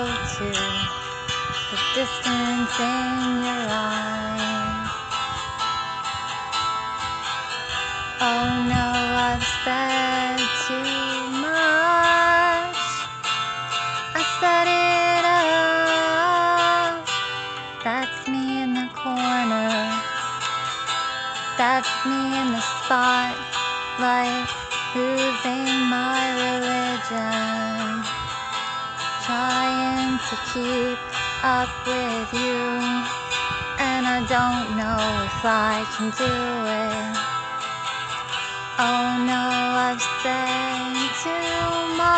to the distance in your eyes. Oh no, I've said too much. I said it all. That's me in the corner. That's me in the spotlight, losing my religion, trying to keep up with you, and I don't know if I can do it. Oh no, I've said too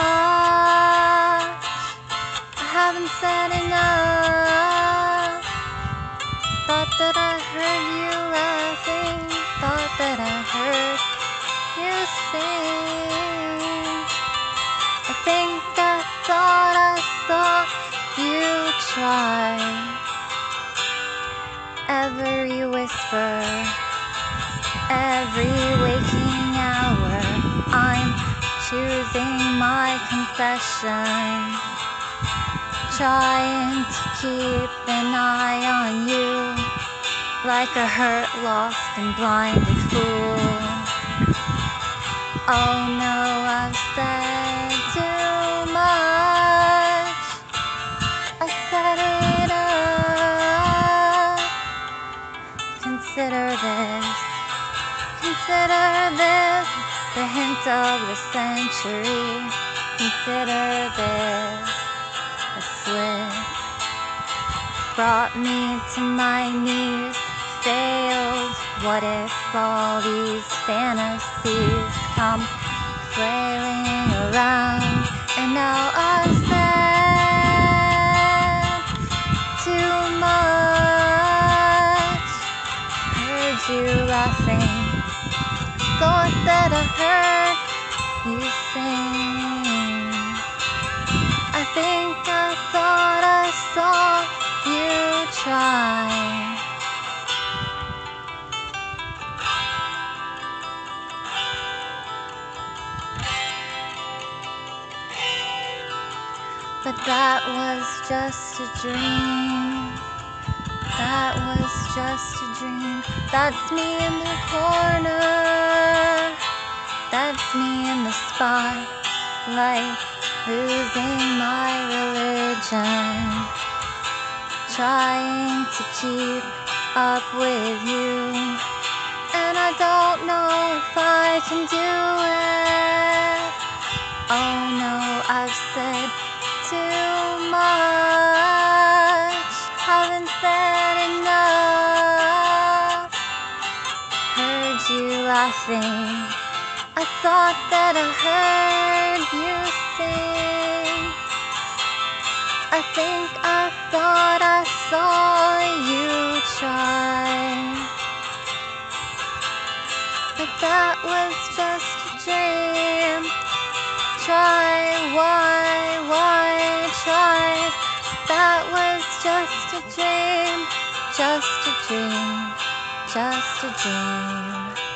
much. I haven't said enough. Thought that I heard you laughing. Thought that I heard you sing. I think I thought I saw you try. Every whisper, every waking hour, I'm choosing my confession, trying to keep an eye on you, like a hurt, lost, and blinded fool. Oh no, I've said too much. I set it up. Consider this the hint of the century. Consider this a slip. Brought me to my knees, failed. What if all these fantasies come flailing around? And now I've said too much. Heard you laughing, thought that I heard you sing. I think I thought I saw you try. But that was just a dream. That was just a dream. That's me in the corner. That's me in the spotlight, losing my religion, trying to keep up with you, and I don't know if I can do it. Oh no, I've said too much, haven't said enough. Heard you laughing, I thought that I heard you sing. I think I thought I saw you try. But that was just a dream. Try, why try? That was just a dream, just a dream, just a dream.